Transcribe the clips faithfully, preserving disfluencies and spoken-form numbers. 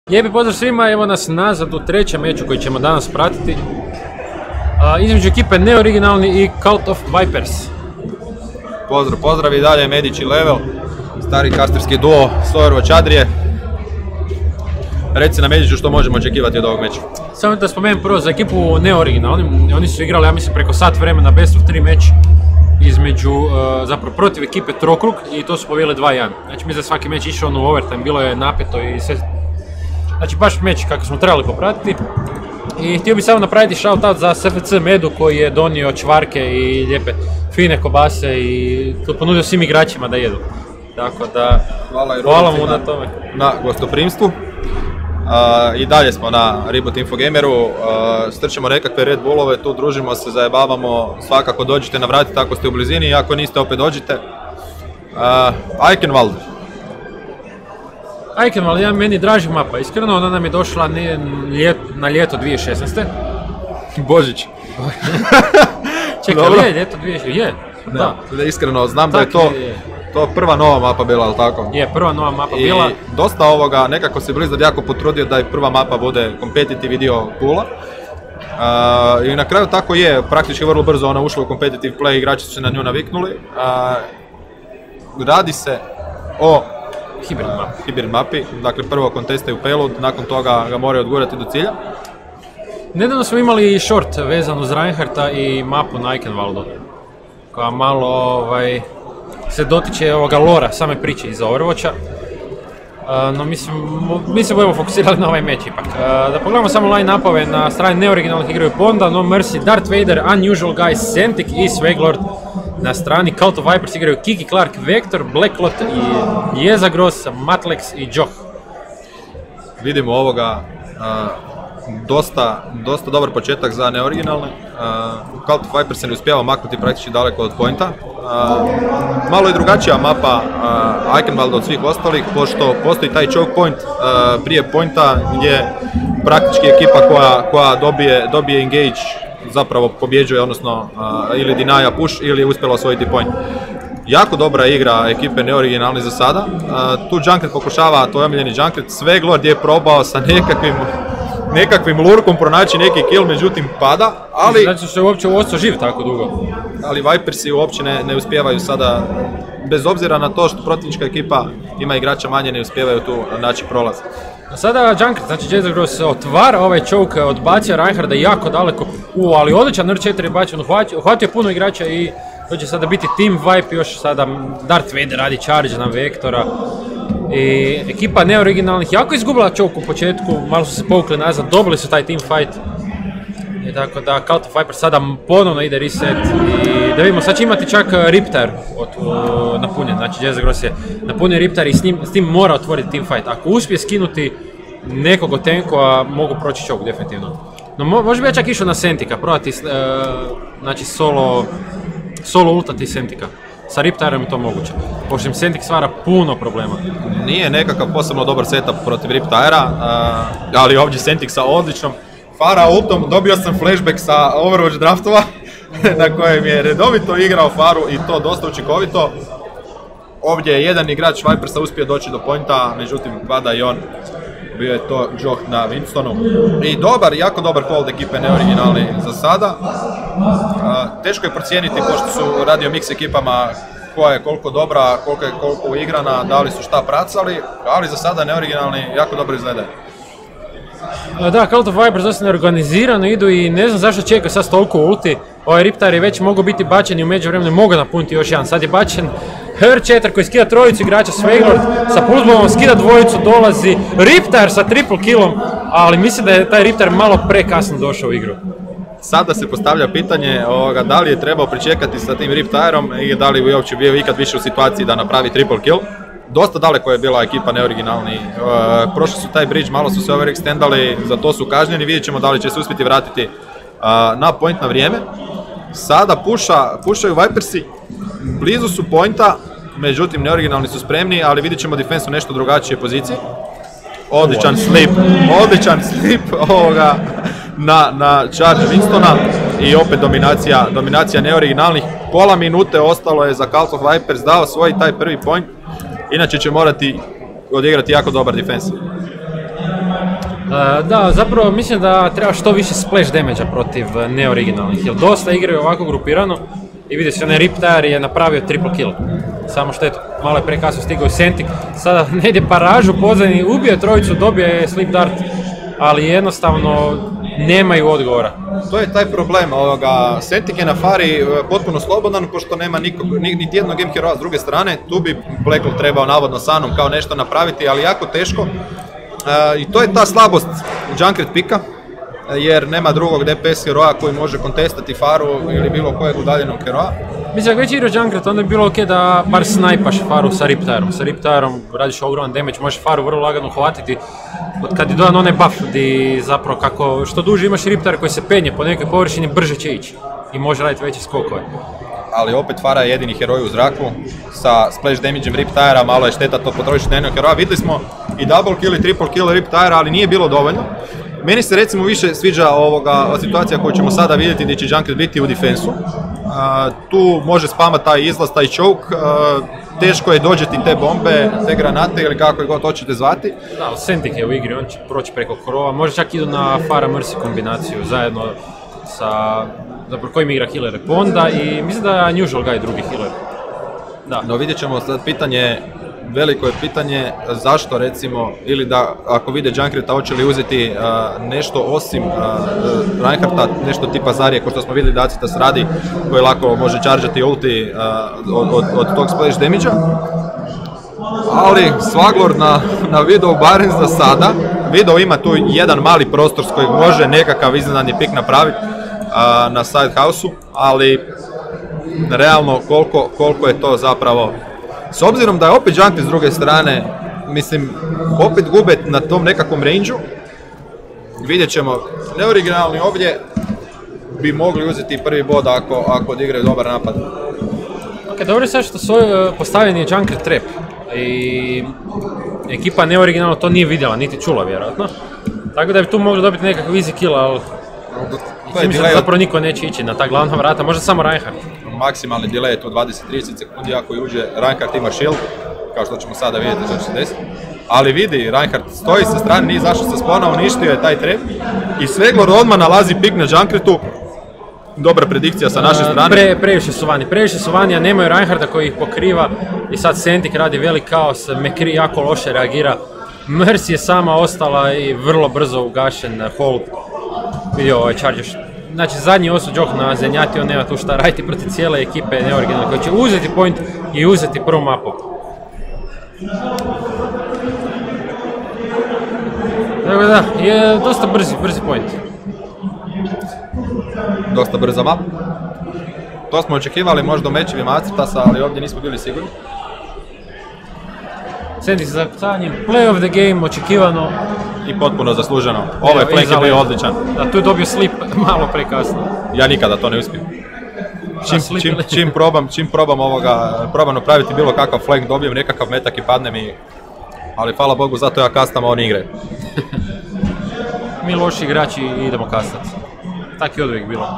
Lijepi pozdrav svima, evo nas nazad u trećem meču koji ćemo danas pratiti. A, između ekipe Neoriginalni i Cult of Vipers. Pozdrav, pozdrav i dalje Medić i Level, stari kastirski duo Sojerovac Adrije. Reci na Mediću što možemo očekivati od ovog meča. Samo da spomenem prvo za ekipu Neoriginalni, oni su igrali, ja mislim, preko sat vremena best of tri meč između, uh, zapravo protiv ekipe Trokrug i to su pobijeli dva jedan. Znači, mi za svaki meč išao ono u overtime, bilo je napeto i sve. Znači, baš meč kako smo trebali popratiti. I htio bih samo napraviti shoutout za S F C Medu koji je donio čvarke i lijepe fine kobase i to ponudio svim igračima da jedu. Tako da, hvala, hvala mu na tome. Na gostoprimstvu. Uh, I dalje smo na Reboot Infogameru, uh, strčemo nekakve Red Bullove, tu družimo se, zajebavamo, svakako dođite na vrati ako ste u blizini i ako niste opet dođite. Uh, Eichenwald. Eichenwald je meni draži mapa, iskreno, ona nam je došla ne, ljet, na ljeto dvije tisuće šesnaeste. Božić. Čekaj, je ljeto dvije tisuće šesnaeste? Je, da. Da. Iskreno, znam tak, da je to, je, je. to prva nova mapa bila, ali tako? Je, prva nova mapa I bila. Dosta ovoga, nekako se Blizzard jako potrudio da i prva mapa bude competitive dio poola. Uh, I na kraju tako je, praktički vrlo brzo ona ušla u competitive play, igrači su se na nju naviknuli. Uh, radi se o Hybrid map. Hybrid mapi, dakle prvo kontestaju payload, nakon toga ga moraju odgurati do cilja. Nedavno smo imali short vezan uz Reinhardta i mapu na Eichenwaldu, koja malo ovaj, se dotiče ovoga lora, same priče iz Overwatcha. Uh, no mislim, mi se budemo fokusirali na ovaj meč ipak. Uh, da pogledamo samo line-upove, na strani Neoriginalnih igraju Ponda, No Mercy, Darth Vader, Unusual Guy, Sentik i Sveglord. Na strani Cult of Vipers igraju Kiki Clark, Vector, Blacklot i Jezagros, Matlex i Joh. Vidimo ovoga, uh, dosta, dosta dobar početak za Neoriginalne. Uh, Cult of Vipers se ne uspijeva maknuti praktički daleko od pointa. Uh, malo je drugačija mapa uh, Eichenwalda od svih ostalih, pošto postoji taj choke point uh, prije pointa gdje praktički ekipa koja, koja dobije, dobije engage zapravo pobjeđuje, odnosno uh, ili deny push ili je uspjela osvojiti point. Jako dobra igra ekipe Neoriginalni za sada. Uh, tu Junkrat pokušava, to je omiljeni Junkrat, Sveglord je probao sa nekakvim nekakvim lurkom pronaći neki kill, međutim pada, ali... Znači što je uopće ostao živ tako dugo. Ali Vipersi uopće ne, ne uspijevaju sada, bez obzira na to što protivnička ekipa ima igrača manje, ne uspijevaju tu naći prolaz. Sada Junkrat, znači Jezagros otvara ovaj choke, odbacio Reinharda jako daleko, u, ali odličan R četiri je bačen, uhvatio, uhvatio puno igrača i to će sada biti team wipe, još sada Darth Vader radi charge na Vektora. I ekipa Neoriginalnih jako izgubila choke u početku, malo su se povukli nazad, dobili su taj team fight. I tako da Cult of Vipers sada ponovno ide reset i da vidimo, sad će imati čak Riptire napunjen, znači Jezagros je napunjen Riptire i s, njim, s tim mora otvoriti team fight. Ako uspije skinuti nekog od tankova, mogu proći choke definitivno. No mo, može bi ja čak išao na Sentika, probati uh, znači solo, solo ultati Sentika. Sa Riptireom je to moguće, pošto im Sentik stvara puno problema. Nije nekakav posebno dobar setup protiv Riptira, uh, ali ovdje Sentik sa odličnom Fara ultom, dobio sam flashback sa Overwatch draftova na kojem je redovito igrao Faru i to dosta učinkovito. Ovdje je jedan igrač Vipersa uspio doći do pointa, međutim pada i on, bio je to Joh na Winstonu. I dobar, jako dobar hold ekipe Neoriginalni za sada. Uh, teško je procijeniti pošto su radio mix ekipama koja je koliko dobra, koliko je koliko uigrana, da li su šta pracali, ali za sada Neoriginalni jako dobro izgledaju. Da, Cult of Vipers dosta neorganizirano idu i ne znam zašto čeka sad toliko ulti. Ovaj Riptire je već mogao biti bačen i u međuvremenu mogu napuniti još jedan. Sad je bačen R četiri koji skida trojicu igrača, Sveglord sa pulsbomom skida dvojicu, dolazi Riptire sa triple killom, ali mislim da je taj Riptire malo prekasno došao u igru. Sada se postavlja pitanje ovoga, da li je trebao pričekati sa tim Riptireom i da li bi uopće bio ikad više u situaciji da napravi triple kill. Dosta daleko je bila ekipa Neoriginalni, uh, prošli su taj bridge, malo su se overextendali, za to su kažnjeni, vidjet ćemo da li će se uspjeti vratiti uh, na point na vrijeme. Sada puša, pušaju Vipersi, blizu su pointa, međutim Neoriginalni su spremni, ali vidjet ćemo defense u nešto drugačije pozicije. Odličan slip, odličan slip ovoga na, na charge Winstona i opet dominacija, dominacija Neoriginalnih. Pola minute ostalo je za Cult of Vipers, dao svoj taj prvi point. Inače će morati odigrati jako dobar defense. Uh, da, zapravo mislim da treba što više splash damage-a protiv uh, neoriginalnih, jer dosta igraju ovako grupirano i vidi se, onaj Riptire je napravio triple kill. Samo što eto, malo je prekasno stigao i Sentik, sada ne ide paražu pozadini, ubije trojicu, dobije Sleep Dart, ali jednostavno nemaju odgovora. To je taj problem, ovoga, Sentik je na Fari potpuno slobodan, pošto nema nikog, niti jednog game heroa s druge strane, tu bi Blacklock trebao navodno Sanom kao nešto napraviti, ali jako teško. E, I to je ta slabost Junkrat pika, jer nema drugog D P S heroa koji može kontestati Faru ili bilo kojeg udaljenog heroa. Mislim, ako već igraš Junkrat, onda bi bilo ok da bar snajpaš Faru sa Riptireom. Sa Riptireom radiš ogroman damage, možeš Faru vrlo lagano hvatiti. Od kad je dodan onaj buff gdje zapravo kako što duže imaš Riptire koji se penje po nekoj površini, brže će ići i može raditi veće skokove. Ali opet Fara je jedini heroj u zraku, sa splash damage-em Riptire-a, malo je šteta to potrošiti na jednog heroja. Vidjeli smo i double kill i triple kill Riptire-a, ali nije bilo dovoljno. Meni se recimo više sviđa ovoga situacija koju ćemo sada vidjeti gdje će Junkrat biti u defensu. Uh, tu može spamati taj izlaz, taj choke, uh, teško je dođeti te bombe, te granate ili kako je god hoćete zvati. Da, Sentik je u igri, on će proći preko korova, može čak idu na Fara Mercy kombinaciju zajedno sa, zapravo kojim igra healer Ponda i mislim da je Unusual Guy drugi healer. Da. No vidjet ćemo sad pitanje, veliko je pitanje zašto recimo, ili da ako vide Junkrata hoće li uzeti uh, nešto osim uh, Reinhardta, nešto tipa Zarije, ko što smo vidjeli da Acitas radi, koji lako može chargeati ulti uh, od, od, od tog splash damage-a. Ali Swaglord na, na Widow barem za sada, Widow ima tu jedan mali prostor s kojeg može nekakav iznenadni pik napraviti uh, na side house-u, ali realno koliko, koliko je to zapravo. S obzirom da je opet Junkrat s druge strane, mislim, opet gube na tom nekakvom range-u, vidjet ćemo, neoriginalni ovdje bi mogli uzeti prvi bod ako, ako odigraju dobar napad. Ok, dobro je sad što svoj postavljen je Junkrat trap i ekipa neoriginalno to nije vidjela, niti čula vjerojatno, tako da bi tu mogli dobiti nekakav easy kill, ali mislim da zapravo niko neće ići na ta glavna vrata, možda samo Reinhardt. Maksimalni delay je tu dvadeset do trideset sekundi, ako uđe Reinhardt ima shield, kao što ćemo sada vidjeti što će se desiti. Ali vidi, Reinhardt stoji sa strane, nije zašao sa spona, uništio je taj trap i Swaglord odmah nalazi pik na Junkratu. Dobra predikcija sa naše strane. Pre, previše su vani, previše su vani, a nemaju Reinhardta koji ih pokriva i sad Sentik radi velik kaos, McCree jako loše reagira. Mercy je sama ostala i vrlo brzo ugašen hold. Vidio ovaj charger. Znači zadnji osud Jok na Zenjati, on nema tu šta raditi protiv cijele ekipe neoriginalne koji će uzeti point i uzeti prvu mapu. Tako da, je dosta brzi, brzi point. Dosta brza map. To smo očekivali možda u mečevima Acitasa, ali ovdje nismo bili sigurni. Sentik za zakucanjem, play of the game, očekivano. I potpuno zasluženo. Ovaj flank je bio odličan. Da, tu je dobio slip malo prekasno. Ja nikada to ne uspijem. Čim, čim, čim probam, čim probam ovoga, probam napraviti bilo kakav flank, dobijem nekakav metak i padnem i... Ali hvala Bogu, zato ja kastam, a oni igraju. Mi loši igrači idemo kastati. Tak je odvijek bilo.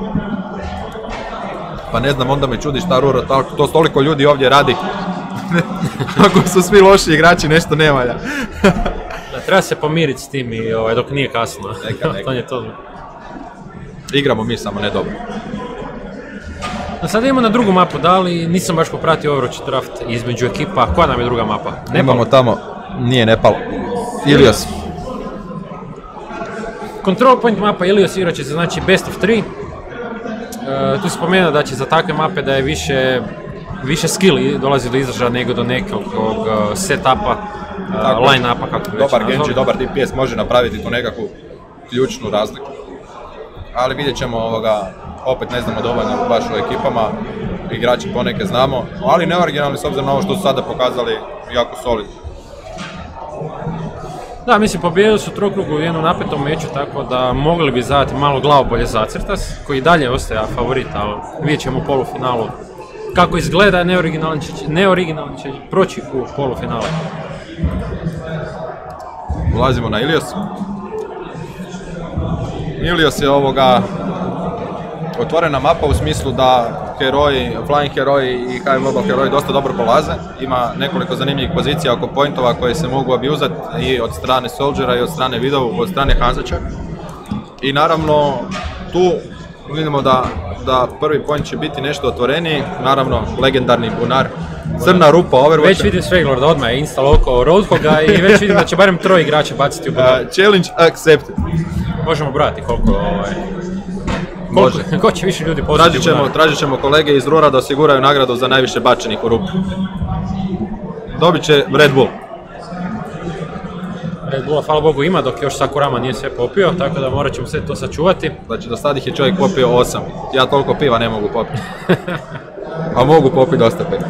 Pa ne znam, onda me čudi šta Ruro, to toliko ljudi ovdje radi. Ako su svi loši igrači, nešto ne valja. Da, treba se pomiriti s tim i ovaj, dok nije kasno. Neka, neka. To je to. Igramo mi, samo ne dobro. No, sad idemo na drugu mapu, da li nisam baš popratio Overwatch draft između ekipa. Koja nam je druga mapa? Nepal? Imamo tamo, nije Nepal, Ilios. Control point mapa Ilios igrat će se znači best of three. E, tu se spomenuo da će za takve mape da je više, više skill dolazi do izražaja nego do nekog uh, setupa, uh, line-upa kako bi već dobar nazvali. Genji, dobar D P S može napraviti tu nekakvu ključnu razliku. Ali vidjet ćemo ovoga, opet ne znamo dovoljno baš u ekipama, igrači poneke znamo, ali neoriginalni s obzirom na ovo što su sada pokazali jako solidno. Da, mislim, pobijedili su trokrugu u jednom napetom meču, tako da mogli bi zadati malo glavobolje za Acertas, koji dalje ostaje favorit, ali vidjet ćemo u polufinalu. Kako izgleda, neoriginalni će, neoriginalni će proći u polufinale. Ulazimo na Ilios. Ilios je ovoga otvorena mapa u smislu da heroji, Flying heroji i High Mobile heroji dosta dobro polaze. Ima nekoliko zanimljivih pozicija oko pointova koje se mogu abuzati i od strane Soldiera i od strane Widow, od strane Hanzača. I naravno tu vidimo da, da prvi point će biti nešto otvoreniji, naravno legendarni bunar, crna rupa Overwatcha. Već vidim Sveglorda odmah je install oko Roadhoga i već vidim da će barem troje igrača baciti u bunar. Uh, challenge accepted. Možemo brati koliko ovaj... Koliko, ko će više ljudi postati tražit ćemo, tražit ćemo kolege iz Rura da osiguraju nagradu za najviše bačenih u rupu. Dobit će Red Bull. Red Bulla, hvala Bogu, ima, dok još Sakurama nije sve popio, tako da morat ćemo sve to sačuvati. Znači, do sad ih je čovjek popio osam. Ja toliko piva ne mogu popiti. A mogu popiti dosta piva.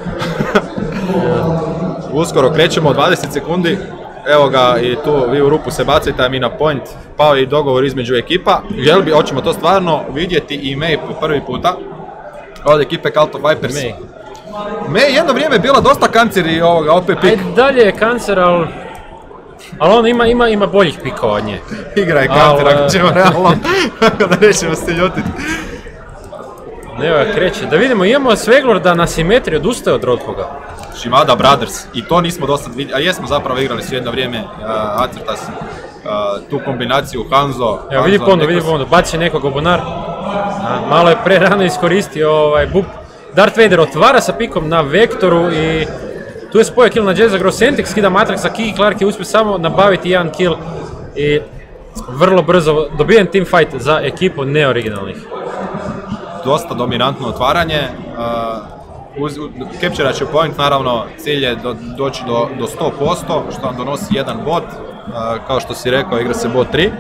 Uskoro krećemo, dvadeset sekundi. Evo ga, i tu vi u rupu se bacite, a mi na point. Pao je i dogovor između ekipa. Jel bi, hoćemo to stvarno vidjeti i Mei po prvi puta. Od ekipe Cult of Vipers. Mei. Mei jedno vrijeme je bila dosta kancer i ovoga, opet pik. Aj, dalje je kancer, ali... Ali on ima, ima, ima boljih pikova od nje. Igra je kancer, ako ćemo realno, ako da nećemo se ljutiti. Evo je kreće, da vidimo, imamo Sveglorda na simetriji, odustaje od Roadhoga. Shimada Brothers, i to nismo dosta vidjeli, a jesmo zapravo igrali su jedno vrijeme uh, Acertas, uh, tu kombinaciju Hanzo. Evo vidi Pondo, vidi Pondo, baci nekog u bunar. A, malo je pre rano iskoristio ovaj bup. Darth Vader otvara sa pikom na Vektoru i tu je spojio kill na Jezza Grosentik, skida Matraxa, Kiki Clark je uspio samo nabaviti jedan kill i vrlo brzo dobijen teamfight za ekipu neoriginalnih. Dosta dominantno otvaranje, uh, capturat će point, naravno cilj je do, doći do, do sto posto, što vam donosi jedan bod, uh, kao što si rekao, igra se bod tri.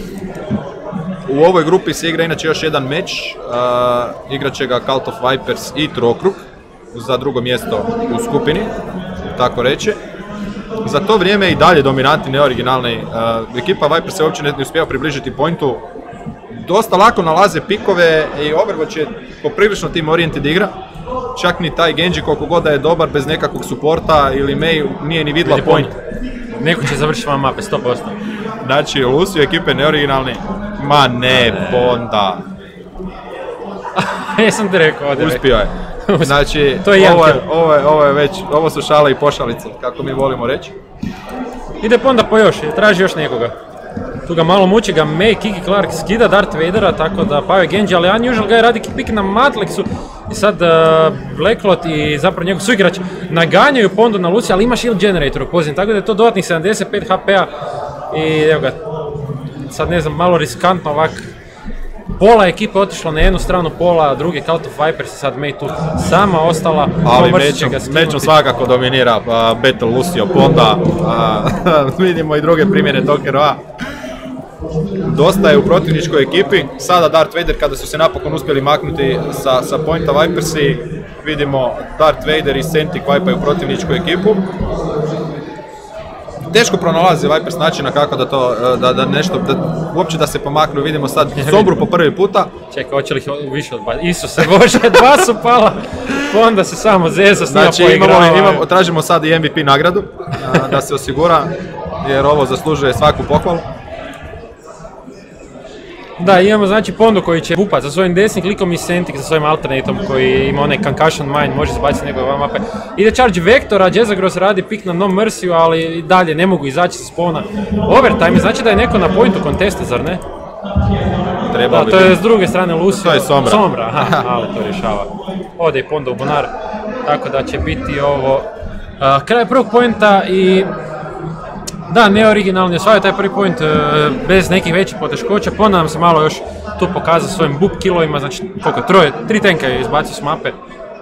U ovoj grupi se igra inače još jedan meč, uh, igrat će ga Cult of Vipers i Trokrug za drugo mjesto u skupini, tako reći. Za to vrijeme i dalje dominantni, neoriginalni. Uh, ekipa Vipers se uopće ne, ne uspijeva približiti pointu. Dosta lako nalaze pikove i Overwatch je poprilično team oriented igra. Čak ni taj Genji koliko god da je dobar bez nekakvog suporta ili Mei nije ni vidla point. Neko će završiti vam mape, sto posto. Znači, Lucio ekipe neoriginalni. Ma ne, Ponda. Jesam ti rekao, ovdje. Uspio je. Znači, to je ovo, je, ovo, je, ovo je već, ovo su šale i pošalice, kako mi volimo reći. Ide Ponda po još, traži još nekoga. Tu ga malo muči, ga Mei, Kiki Clark skida Darth Vadera, tako da pao je Genji, ali Unusual ga je radi pik na Matlexu. I sad uh, Blacklot i zapravo njegov suigrač naganjaju Pondu na Lucio, ali ima shield generator u poziciji, tako da je to dodatnih sedamdeset pet H P-a. I evo ga, sad ne znam, malo riskantno ovak. Pola ekipe otišlo na jednu stranu, pola druge Cult of Vipers, sad Mei tu sama ostala. Ali mečom, mečom svakako dominira uh, Battle Lucio Ponda, uh, vidimo i druge primjene tog heroja. Dosta je u protivničkoj ekipi, sada Darth Vader kada su se napokon uspjeli maknuti sa, sa pointa Vipersi, vidimo Darth Vader i Sentik vipaju protivničku ekipu. Teško pronalazi Vipers načina kako da to, da, da nešto, da, uopće da se pomaknu, vidimo sad Sombru po prvi puta. Čekaj, hoće li ih više odbaciti? Isuse Bože, dva su pala, onda se samo zeza s njima znači, poigrava. Imamo, imamo, tražimo sad i M V P nagradu, a, da se osigura, jer ovo zaslužuje svaku pohvalu. Da, imamo znači Pondu koji će bupat sa svojim desnim klikom i Sentik sa svojim alternatom koji ima onaj Concussion Mine, može zbaciti njegove van mape. Ide charge Vektora, Jezagros radi pik na No Mercy, ali i dalje ne mogu izaći sa spawna. Overtime, znači da je neko na pointu kontesta, zar ne? Treba da, bi to je s druge strane Lucio. To je Sombra. Sombra, aha, ali to rješava. Ode i Ponda u bunar, tako da će biti ovo uh, kraj prvog pointa i da, neoriginalni, osvajaju taj prvi point uh, bez nekih većih poteškoća, Ponda nam se malo još tu pokazao svojim bup killovima, znači koliko, troje, tri tenka je izbacio s mape.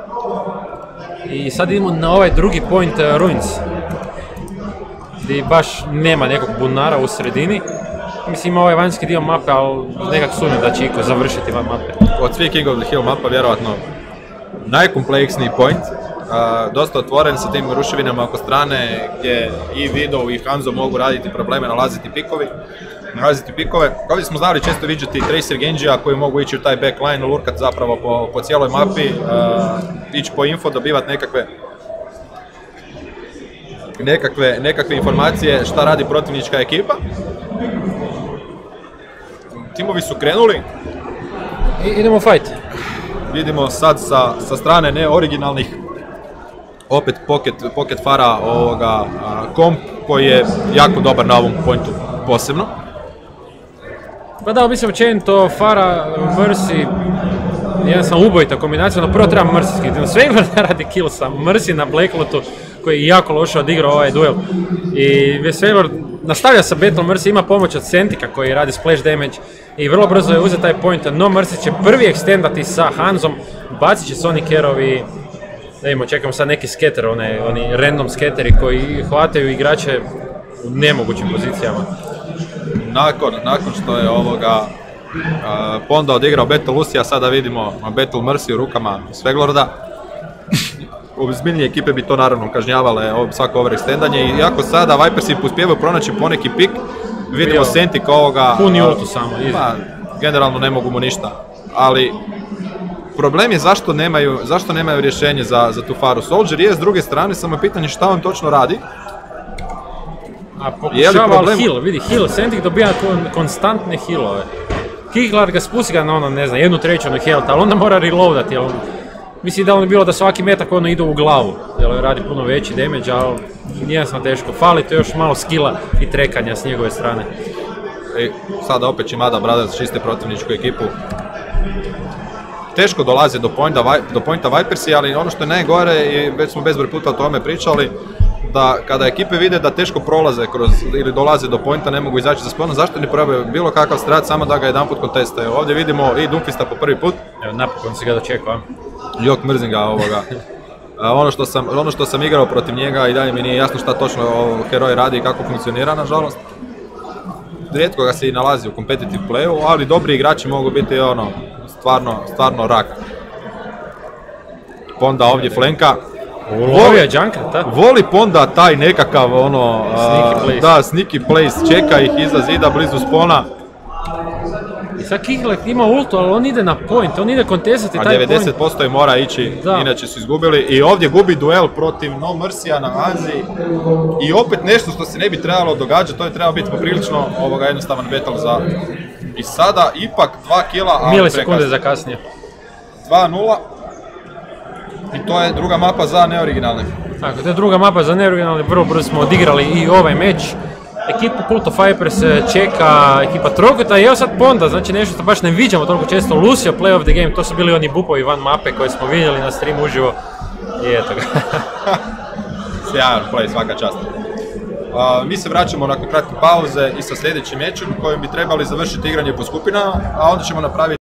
I sad idemo na ovaj drugi point uh, Ruins, gdje baš nema nekog bunara u sredini. Mislim ima ovaj vanjski dio mape, ali nekak sumnjam da će iko završiti van mape. Od svih King of the Hill mapa vjerojatno najkompleksniji point. Uh, dosta otvoren sa tim ruševinama oko strane gdje i Widow i Hanzo mogu raditi probleme, nalaziti pikovi, nalaziti pikove. Ovdje smo znali često viđati Tracer Genjija koji mogu ići u taj backline, lurkat zapravo po, po cijeloj mapi, uh, ići po info, dobivati nekakve, nekakve, nekakve informacije šta radi protivnička ekipa. Timovi su krenuli. I, idemo u fight. vidimo sad sa, sa strane neoriginalnih opet pocket, pocket fara ovoga a, komp koji je jako dobar na ovom pointu posebno. Pa da, mislim općenito Fara, Mercy, jedan sam ubojita kombinacija, no prvo treba Mercy skiditi. Svegler radi kill sa Mercy na Blacklotu koji je jako loše odigrao ovaj duel. I Svegler nastavlja sa Battle Mercy, ima pomoć od Sentika koji radi splash damage i vrlo brzo je uzeti taj point, no Mercy će prvi ekstendati sa Hanzom, bacit će Sonic Arrow i da vidimo, čekamo sad neki scatter, one, oni random scatteri koji hvataju igrače u nemogućim pozicijama. Nakon, nakon što je ovoga uh, Ponda odigrao Battle Lucia, sada vidimo Battle Mercy u rukama Sveglorda. Ozbiljnije ekipe bi to naravno kažnjavale svako overextendanje i iako sada Vipersi uspijevaju pronaći poneki pik, vidimo Sentik ovoga... Puni ultu samo. Pa, generalno ne mogu mu ništa, ali problem je zašto nemaju, zašto nemaju rješenje za, za tu Faru. Soldier je s druge strane, samo je pitanje šta on točno radi. A pokušava problem... heal, vidi, heal, Sentik dobija kon, konstantne healove. Kiklar ga spusti ga na ono, ne znam, jednu treću na health, ali onda mora reloadati, jer on... Mislim da ono je bilo da svaki metak ono ide u glavu, jer radi puno veći damage, ali nije sam teško. Fali to još malo skilla i trekanja s njegove strane. I sada opet Shimada Brothers čiste protivničku ekipu. Teško dolaze do pointa, do pointa Vipersi, ali ono što je najgore, i već smo bezbroj puta o tome pričali, da kada ekipe vide da teško prolaze kroz ili dolaze do pointa, ne mogu izaći za spona, zašto ne probaju bilo kakav strat, samo da ga jedanput kontestaju. Ovdje vidimo i Doomfista po prvi put. Evo, napokon si ga dočekao. Jok, mrzim ga ovoga. Ono što, sam, ono što sam igrao protiv njega i dalje mi nije jasno šta točno heroj radi i kako funkcionira, nažalost. Rijetko ga se i nalazi u competitive playu, ali dobri igrači mogu biti ono, stvarno, stvarno rak. Ponda ovdje flanka. Ulovio je Junkrat, voli Ponda taj nekakav ono, sneaky place. Da, sneaky place, čeka ih iza zida, blizu spona. I sad Kiklar ima ultu, ali on ide na point, on ide kontestati taj point. A devedeset posto je mora ići, da. Inače su izgubili. I ovdje gubi duel protiv No Mercy-a na Hanzi. I opet nešto što se ne bi trebalo događati, to je trebalo biti poprilično ovoga jednostavan battle za... I sada ipak dva kila, ali milisekunde za kasnije. dva nula. I to je druga mapa za neoriginalne. Tako, to je druga mapa za neoriginalne, vrlo brzo smo odigrali i ovaj meč. Ekipu Cult of Vipers čeka ekipa Trogota i evo sad Ponda, znači nešto što baš ne viđamo toliko često, Lucio Play of the Game, to su bili oni bupovi van mape koje smo vidjeli na streamu uživo i eto ga. Sjajan play, svaka čast. Uh, mi se vraćamo nakon kratke pauze i sa sljedećim mečem kojim bi trebali završiti igranje po skupinama, a onda ćemo napraviti